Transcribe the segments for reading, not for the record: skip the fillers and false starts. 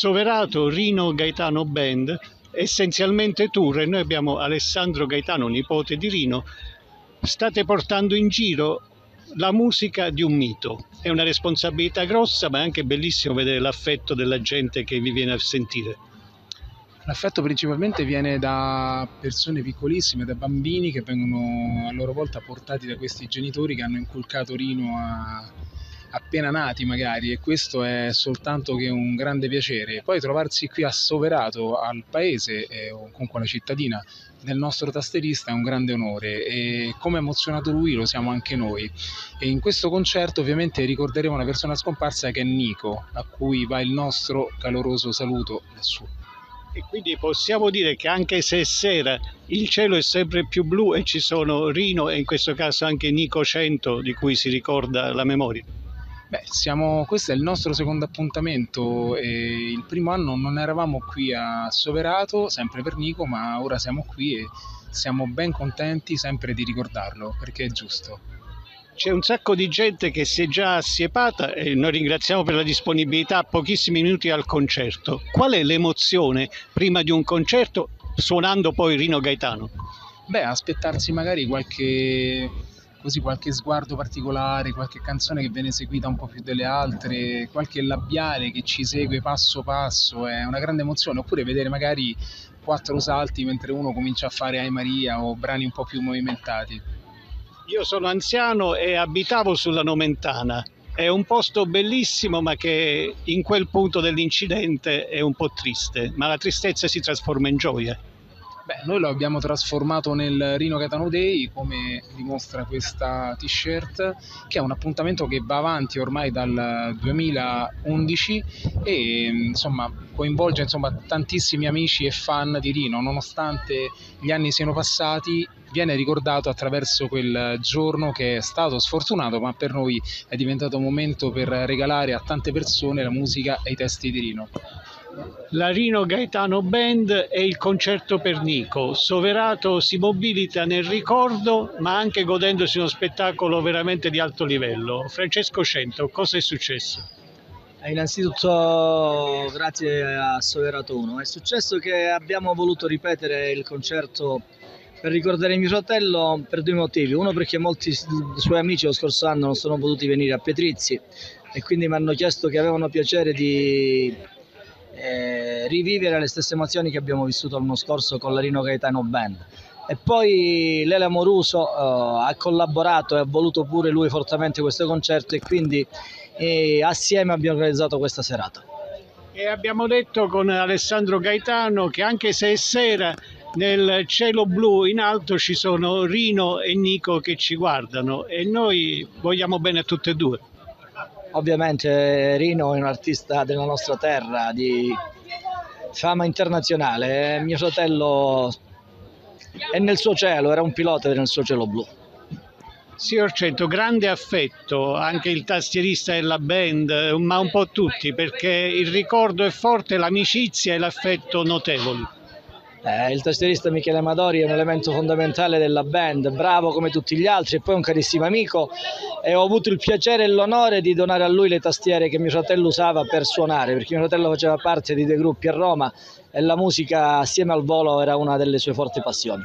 Soverato Rino Gaetano Band, essenzialmente tour, e noi abbiamo Alessandro Gaetano, nipote di Rino. State portando in giro la musica di un mito. È una responsabilità grossa, ma è anche bellissimo vedere l'affetto della gente che vi viene a sentire. L'affetto principalmente viene da persone piccolissime, da bambini che vengono a loro volta portati da questi genitori che hanno inculcato Rino appena nati magari, e questo è soltanto che un grande piacere. Poi trovarsi qui a Soverato, al paese o comunque alla cittadina del nostro tastierista, è un grande onore, e come ha emozionato lui lo siamo anche noi. E in questo concerto ovviamente ricorderemo una persona scomparsa, che è Nico, a cui va il nostro caloroso saluto lassù. E quindi possiamo dire che anche se è sera, il cielo è sempre più blu e ci sono Rino e in questo caso anche Nico 100 di cui si ricorda la memoria. Beh, questo è il nostro secondo appuntamento, e il primo anno non eravamo qui a Soverato, sempre per Nico, ma ora siamo qui e siamo ben contenti sempre di ricordarlo, perché è giusto. C'è un sacco di gente che si è già assiepata e noi ringraziamo per la disponibilità, pochissimi minuti al concerto. Qual è l'emozione prima di un concerto suonando poi Rino Gaetano? Beh, aspettarsi magari qualche sguardo particolare, qualche canzone che viene eseguita un po' più delle altre, qualche labiale che ci segue passo passo, è una grande emozione. Oppure vedere magari quattro salti mentre uno comincia a fare Ave Maria o brani un po' più movimentati. Io sono anziano e abitavo sulla Nomentana. È un posto bellissimo, ma che in quel punto dell'incidente è un po' triste, ma la tristezza si trasforma in gioia. Beh, noi lo abbiamo trasformato nel Rino Gaetano Day, come dimostra questa t-shirt, che è un appuntamento che va avanti ormai dal 2011 e insomma coinvolge tantissimi amici e fan di Rino. Nonostante gli anni siano passati, viene ricordato attraverso quel giorno che è stato sfortunato, ma per noi è diventato un momento per regalare a tante persone la musica e i testi di Rino. La Rino Gaetano Band e il concerto per Nico. Soverato si mobilita nel ricordo, ma anche godendosi uno spettacolo veramente di alto livello. Francesco Cento, cosa è successo? Innanzitutto grazie a Soverato 1. È successo che abbiamo voluto ripetere il concerto per ricordare mio fratello per due motivi. Uno, perché molti suoi amici lo scorso anno non sono potuti venire a Petrizzi e quindi mi hanno chiesto che avevano piacere di rivivere le stesse emozioni che abbiamo vissuto l'anno scorso con la Rino Gaetano Band. E poi Lele Amoruso ha collaborato e ha voluto pure lui fortemente questo concerto, e quindi assieme abbiamo organizzato questa serata. E abbiamo detto con Alessandro Gaetano che anche se è sera, nel cielo blu in alto ci sono Rino e Nico che ci guardano e noi vogliamo bene a tutte e due. Ovviamente Rino è un artista della nostra terra di fama internazionale, mio fratello è nel suo cielo, era un pilota nel suo cielo blu. Signor Cento, grande affetto, anche il tastierista della band, ma un po' tutti, perché il ricordo è forte, l'amicizia e l'affetto notevoli. Il tastierista Michele Amadori è un elemento fondamentale della band, bravo come tutti gli altri e poi un carissimo amico, e ho avuto il piacere e l'onore di donare a lui le tastiere che mio fratello usava per suonare, perché mio fratello faceva parte di dei gruppi a Roma e la musica assieme al volo era una delle sue forti passioni.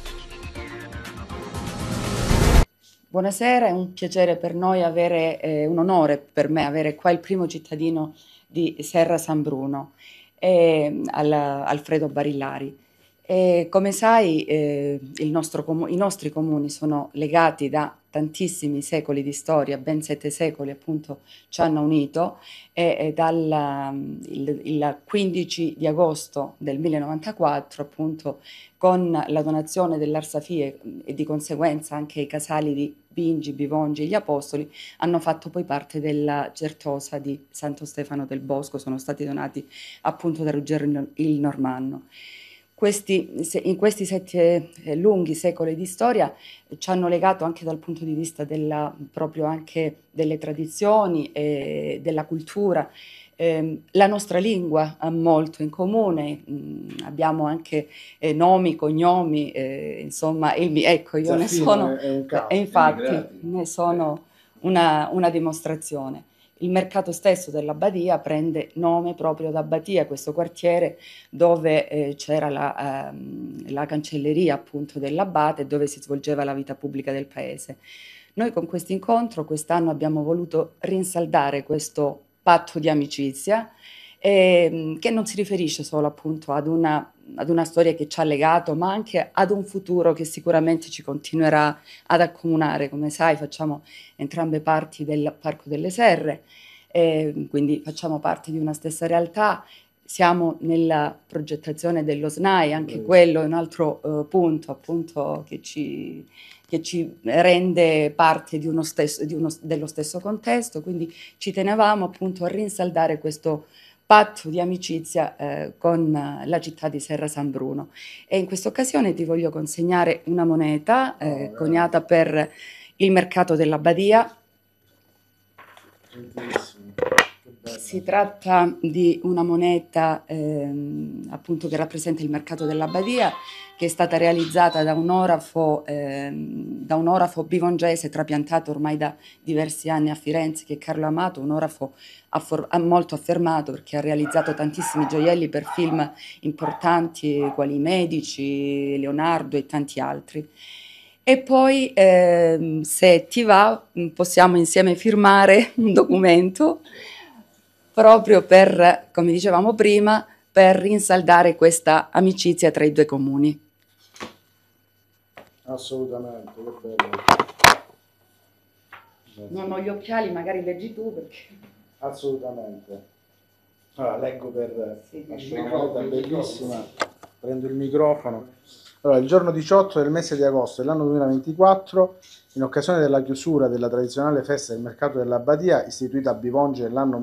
Buonasera, è un piacere per noi avere, un onore per me avere qua il primo cittadino di Serra San Bruno, Alfredo Barillari. Come sai, i nostri comuni sono legati da tantissimi secoli di storia, ben 7 secoli appunto ci hanno unito, e il 15 di agosto del 1094 appunto con la donazione dell'Arsafie e di conseguenza anche i casali di Bingi, Bivongi e gli Apostoli hanno fatto poi parte della Certosa di Santo Stefano del Bosco, sono stati donati appunto da Ruggero il Normanno. In questi 7 lunghi secoli di storia ci hanno legato anche dal punto di vista proprio anche delle tradizioni e della cultura. La nostra lingua ha molto in comune, abbiamo anche nomi, cognomi, insomma, ecco, io ne sono, e infatti ne sono una dimostrazione. il mercato stesso della Badia prende nome proprio da Badia, questo quartiere dove c'era la cancelleria appunto dell'abate, dove si svolgeva la vita pubblica del paese. Noi con questo incontro quest'anno abbiamo voluto rinsaldare questo patto di amicizia, che non si riferisce solo appunto ad una storia che ci ha legato, ma anche ad un futuro che sicuramente ci continuerà ad accomunare. Come sai, facciamo entrambe parti del Parco delle Serre, quindi facciamo parte di una stessa realtà. Siamo nella progettazione dello SNAI, anche quello è un altro punto appunto che ci rende parte di dello stesso contesto, quindi ci tenevamo appunto a rinsaldare questo patto di amicizia con la città di Serra San Bruno. E in questa occasione ti voglio consegnare una moneta coniata per il mercato della Badia. Si tratta di una moneta appunto che rappresenta il mercato della Badia, che è stata realizzata da un orafo bivongese trapiantato ormai da diversi anni a Firenze, che è Carlo Amato, un orafo molto affermato perché ha realizzato tantissimi gioielli per film importanti quali I Medici, Leonardo e tanti altri. E poi, se ti va, possiamo insieme firmare un documento proprio per, come dicevamo prima, per rinsaldare questa amicizia tra i due comuni. Assolutamente, che bello. Non ho gli occhiali, magari leggi tu perché... Assolutamente. Allora, leggo per Sì. una nota bellissima, prendo il microfono. Allora, il giorno 18 del mese di agosto dell'anno 2024, in occasione della chiusura della tradizionale festa del mercato della Badia, istituita a Bivonge nell'anno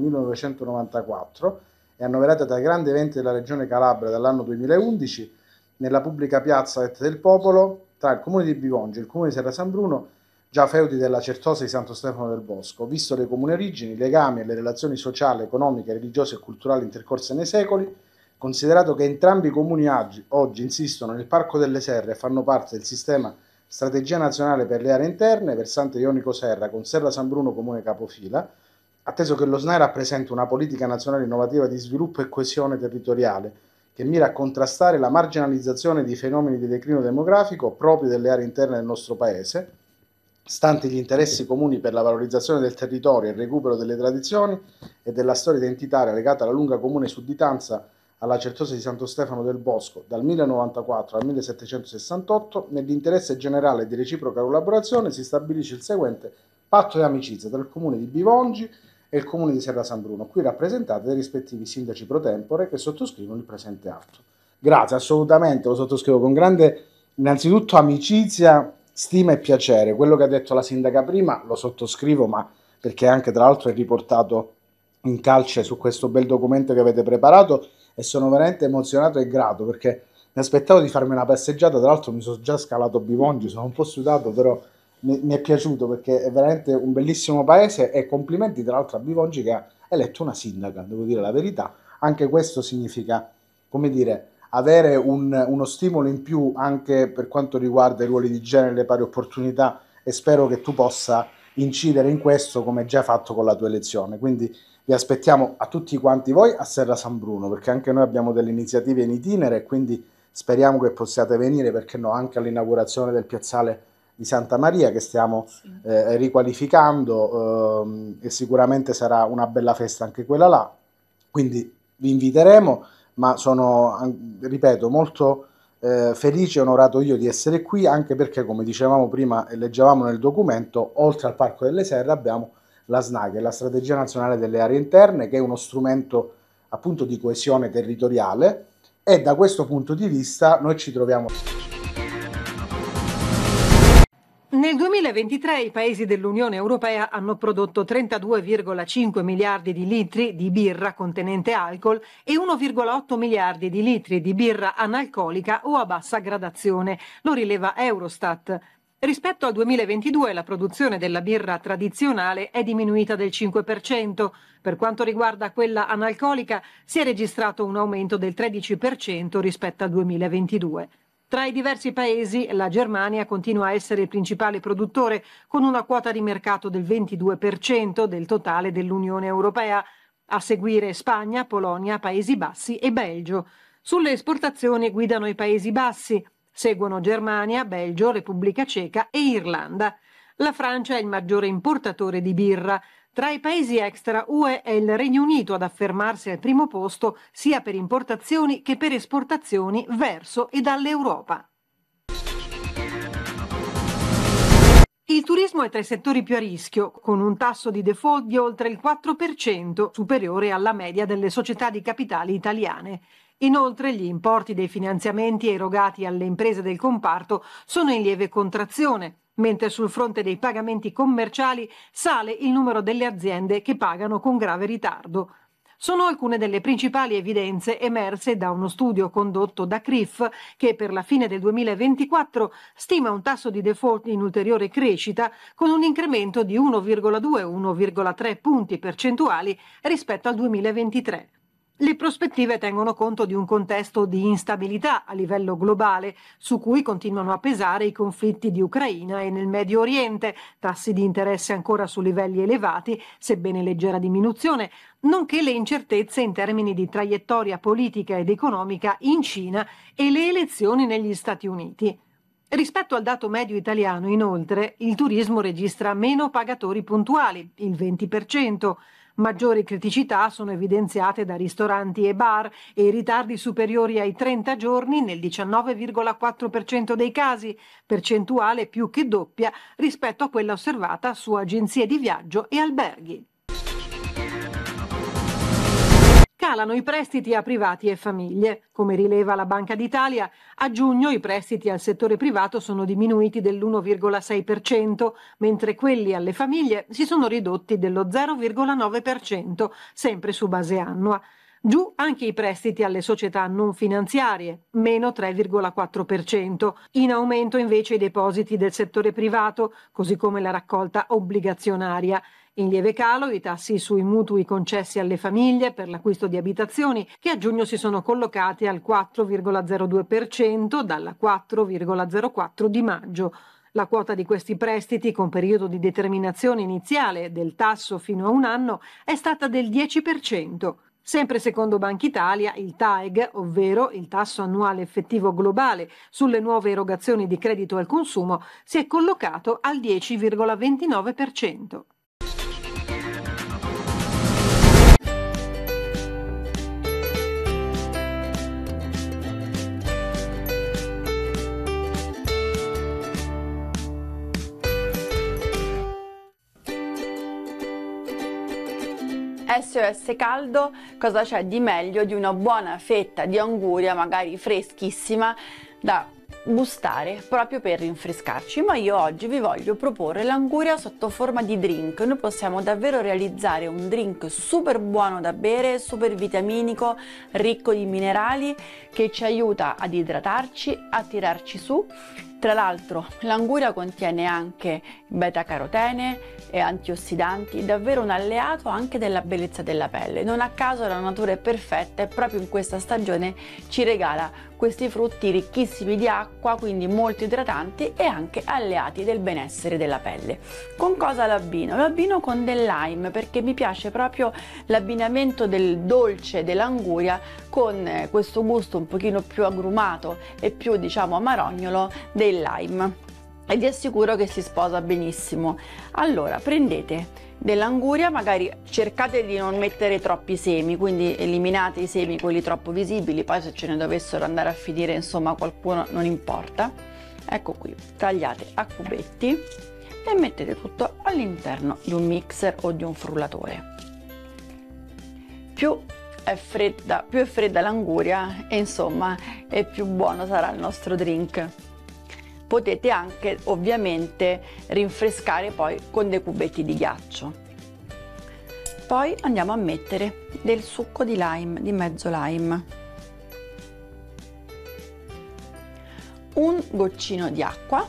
1994 e annoverata tra i grandi eventi della regione Calabria dall'anno 2011, nella pubblica piazza Vetta del Popolo, tra il comune di Bivonge e il comune di Serra San Bruno, già feudi della Certosa di Santo Stefano del Bosco, visto le comuni origini, i legami e le relazioni sociali, economiche, religiose e culturali intercorse nei secoli, considerato che entrambi i comuni oggi insistono nel Parco delle Serre e fanno parte del sistema Strategia Nazionale per le Aree Interne, versante Ionico Serra, con Serra San Bruno comune capofila, atteso che lo SNAI rappresenta una politica nazionale innovativa di sviluppo e coesione territoriale, che mira a contrastare la marginalizzazione di fenomeni di declino demografico propri delle aree interne del nostro Paese, stanti gli interessi comuni per la valorizzazione del territorio e il recupero delle tradizioni e della storia identitaria legata alla lunga comune sudditanza alla Certosa di Santo Stefano del Bosco dal 1094 al 1768, nell'interesse generale di reciproca collaborazione si stabilisce il seguente patto di amicizia tra il comune di Bivongi e il comune di Serra San Bruno, qui rappresentati dai rispettivi sindaci pro tempore che sottoscrivono il presente atto. Grazie, assolutamente, lo sottoscrivo con grande, innanzitutto, amicizia, stima e piacere. Quello che ha detto la sindaca prima lo sottoscrivo, ma perché anche tra l'altro è riportato in calce su questo bel documento che avete preparato, e sono veramente emozionato e grato perché mi aspettavo di farmi una passeggiata. Tra l'altro mi sono già scalato Bivongi, sono un po' sudato, però mi è piaciuto perché è veramente un bellissimo paese, e complimenti tra l'altro a Bivongi che ha eletto una sindaca, devo dire la verità. Anche questo significa, come dire, avere uno stimolo in più anche per quanto riguarda i ruoli di genere e le pari opportunità, e spero che tu possa incidere in questo come già fatto con la tua elezione. Quindi vi aspettiamo a tutti quanti voi a Serra San Bruno, perché anche noi abbiamo delle iniziative in itinere e quindi speriamo che possiate venire, perché no, anche all'inaugurazione del piazzale di Santa Maria che stiamo riqualificando, e sicuramente sarà una bella festa anche quella là, quindi vi inviteremo, ma sono, ripeto, molto felice e onorato io di essere qui, anche perché, come dicevamo prima e leggevamo nel documento, oltre al Parco delle Serre abbiamo la SNAI, che è la Strategia Nazionale delle Aree Interne, che è uno strumento appunto di coesione territoriale, e da questo punto di vista noi ci troviamo. Nel 2023 i paesi dell'Unione Europea hanno prodotto 32,5 miliardi di litri di birra contenente alcol e 1,8 miliardi di litri di birra analcolica o a bassa gradazione, lo rileva Eurostat. Rispetto al 2022 la produzione della birra tradizionale è diminuita del 5%. Per quanto riguarda quella analcolica si è registrato un aumento del 13% rispetto al 2022. Tra i diversi paesi, la Germania continua a essere il principale produttore, con una quota di mercato del 22% del totale dell'Unione Europea, a seguire Spagna, Polonia, Paesi Bassi e Belgio. Sulle esportazioni guidano i Paesi Bassi, seguono Germania, Belgio, Repubblica Ceca e Irlanda. La Francia è il maggiore importatore di birra. Tra i paesi extra UE è il Regno Unito ad affermarsi al primo posto sia per importazioni che per esportazioni verso e dall'Europa. Il turismo è tra i settori più a rischio, con un tasso di default di oltre il 4%, superiore alla media delle società di capitali italiane. Inoltre, gli importi dei finanziamenti erogati alle imprese del comparto sono in lieve contrazione, mentre sul fronte dei pagamenti commerciali sale il numero delle aziende che pagano con grave ritardo. Sono alcune delle principali evidenze emerse da uno studio condotto da CRIF che per la fine del 2024 stima un tasso di default in ulteriore crescita con un incremento di 1,2-1,3 punti percentuali rispetto al 2023. Le prospettive tengono conto di un contesto di instabilità a livello globale, su cui continuano a pesare i conflitti di Ucraina e nel Medio Oriente, tassi di interesse ancora su livelli elevati, sebbene leggera diminuzione, nonché le incertezze in termini di traiettoria politica ed economica in Cina e le elezioni negli Stati Uniti. Rispetto al dato medio italiano, inoltre, il turismo registra meno pagatori puntuali, il 20%. Maggiori criticità sono evidenziate da ristoranti e bar e i ritardi superiori ai 30 giorni nel 19,4% dei casi, percentuale più che doppia rispetto a quella osservata su agenzie di viaggio e alberghi. Calano i prestiti a privati e famiglie. Come rileva la Banca d'Italia, a giugno i prestiti al settore privato sono diminuiti dell'1,6%, mentre quelli alle famiglie si sono ridotti dello 0,9%, sempre su base annua. Giù anche i prestiti alle società non finanziarie, meno 3,4%. In aumento invece i depositi del settore privato, così come la raccolta obbligazionaria. In lieve calo i tassi sui mutui concessi alle famiglie per l'acquisto di abitazioni, che a giugno si sono collocati al 4,02% dalla 4,04% di maggio. La quota di questi prestiti con periodo di determinazione iniziale del tasso fino a un anno è stata del 10%. Sempre secondo Banca Italia, il TAEG, ovvero il tasso annuale effettivo globale sulle nuove erogazioni di credito al consumo, si è collocato al 10,29%. SOS Caldo, cosa c'è di meglio di una buona fetta di anguria, magari freschissima, da gustare proprio per rinfrescarci? Ma io oggi vi voglio proporre l'anguria sotto forma di drink. Noi possiamo davvero realizzare un drink super buono da bere, super vitaminico, ricco di minerali, che ci aiuta ad idratarci, a tirarci su. Tra l'altro l'anguria contiene anche beta-carotene e antiossidanti, davvero un alleato anche della bellezza della pelle. Non a caso la natura è perfetta e proprio in questa stagione ci regala questi frutti ricchissimi di acqua, quindi molto idratanti e anche alleati del benessere della pelle. Con cosa l'abbino? Lo abbino con del lime, perché mi piace proprio l'abbinamento del dolce dell'anguria con questo gusto un pochino più agrumato e più, diciamo, amarognolo del lime, e vi assicuro che si sposa benissimo. Allora, prendete dell'anguria, magari cercate di non mettere troppi semi, quindi eliminate i semi, quelli troppo visibili, poi se ce ne dovessero andare a finire, insomma, qualcuno, non importa. Ecco qui, tagliate a cubetti e mettete tutto all'interno di un mixer o di un frullatore. Più è fredda l'anguria e insomma e più buono sarà il nostro drink. Potete anche ovviamente rinfrescare poi con dei cubetti di ghiaccio. Poi andiamo a mettere del succo di lime, di mezzo lime, un goccino di acqua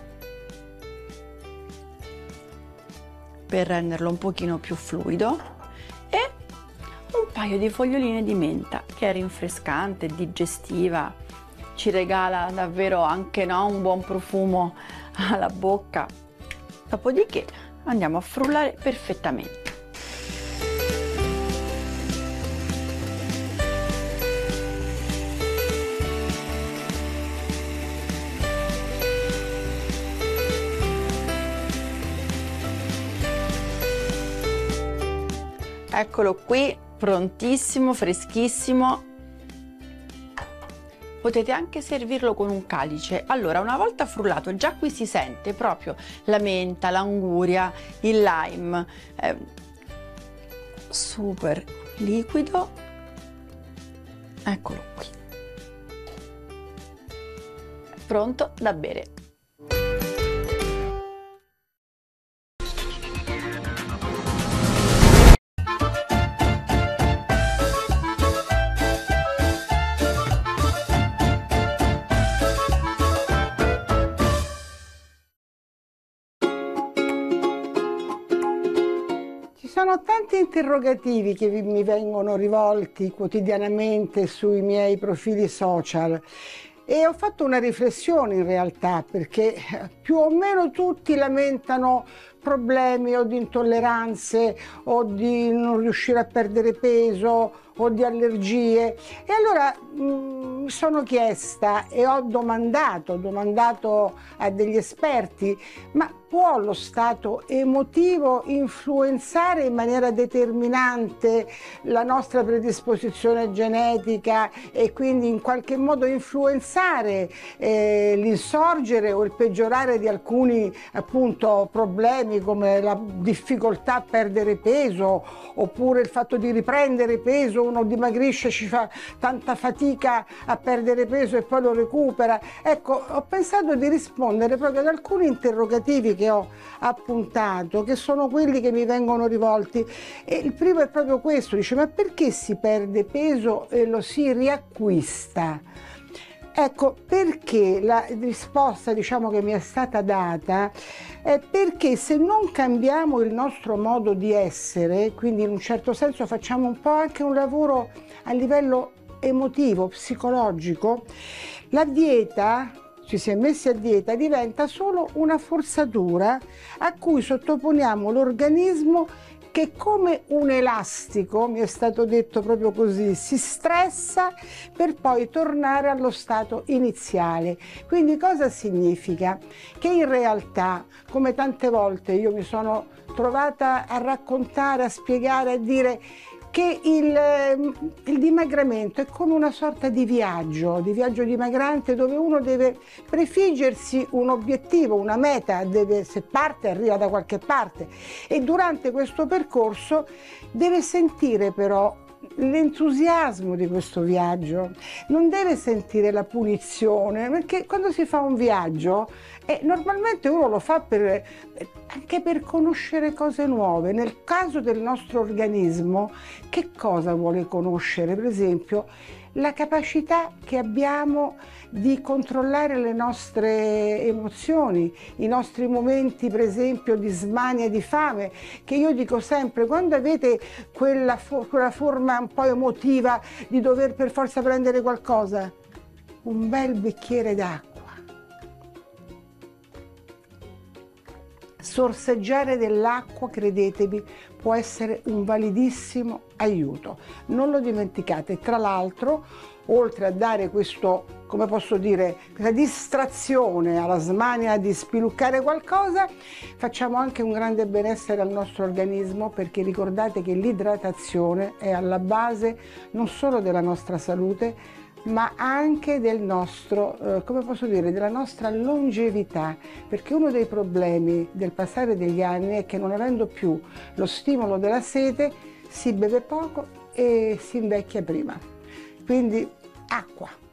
per renderlo un pochino più fluido e un paio di foglioline di menta, che è rinfrescante, digestiva, ci regala davvero anche, no, un buon profumo alla bocca. Dopodiché andiamo a frullare perfettamente. Eccolo qui, prontissimo, freschissimo. Potete anche servirlo con un calice. Allora, una volta frullato, già qui si sente proprio la menta, l'anguria, il lime, super liquido. Eccolo qui, pronto da bere. Sono tanti interrogativi che mi vengono rivolti quotidianamente sui miei profili social e ho fatto una riflessione in realtà, perché più o meno tutti lamentano problemi o di intolleranze o di non riuscire a perdere peso o di allergie, e allora mi sono chiesta e ho domandato a degli esperti: ma può lo stato emotivo influenzare in maniera determinante la nostra predisposizione genetica e quindi in qualche modo influenzare l'insorgere o il peggiorare di alcuni appunto problemi, come la difficoltà a perdere peso oppure il fatto di riprendere peso? Uno dimagrisce, ci fa tanta fatica a perdere peso e poi lo recupera. Ecco, ho pensato di rispondere proprio ad alcuni interrogativi che ho appuntato, che sono quelli che mi vengono rivolti, e il primo è proprio questo: dice: ma perché si perde peso e lo si riacquista? Ecco, perché la risposta, diciamo, che mi è stata data è perché se non cambiamo il nostro modo di essere, quindi in un certo senso facciamo un po' anche un lavoro a livello emotivo, psicologico, la dieta, ci si è messi a dieta, diventa solo una forzatura a cui sottoponiamo l'organismo, che come un elastico, mi è stato detto proprio così, si stressa per poi tornare allo stato iniziale. Quindi cosa significa? Che in realtà, come tante volte io mi sono trovata a raccontare, a spiegare, a dire che il dimagramento è come una sorta di viaggio dimagrante, dove uno deve prefiggersi un obiettivo, una meta, se parte arriva da qualche parte, e durante questo percorso deve sentire però l'entusiasmo di questo viaggio, non deve sentire la punizione, perché quando si fa un viaggio normalmente uno lo fa anche per conoscere cose nuove. Nel caso del nostro organismo, che cosa vuole conoscere? Per esempio, la capacità che abbiamo di controllare le nostre emozioni, i nostri momenti per esempio di smania e di fame, che io dico sempre: quando avete quella forma un po' emotiva di dover per forza prendere qualcosa, un bel bicchiere d'acqua, sorseggiare dell'acqua, credetemi, può essere un validissimo aiuto. Non lo dimenticate. Tra l'altro, oltre a dare questo, come posso dire, questa distrazione alla smania di spiluccare qualcosa, facciamo anche un grande benessere al nostro organismo, perché ricordate che l'idratazione è alla base non solo della nostra salute, ma anche del nostro, come posso dire, della nostra longevità, perché uno dei problemi del passare degli anni è che, non avendo più lo stimolo della sete, si beve poco e si invecchia prima. Quindi acqua.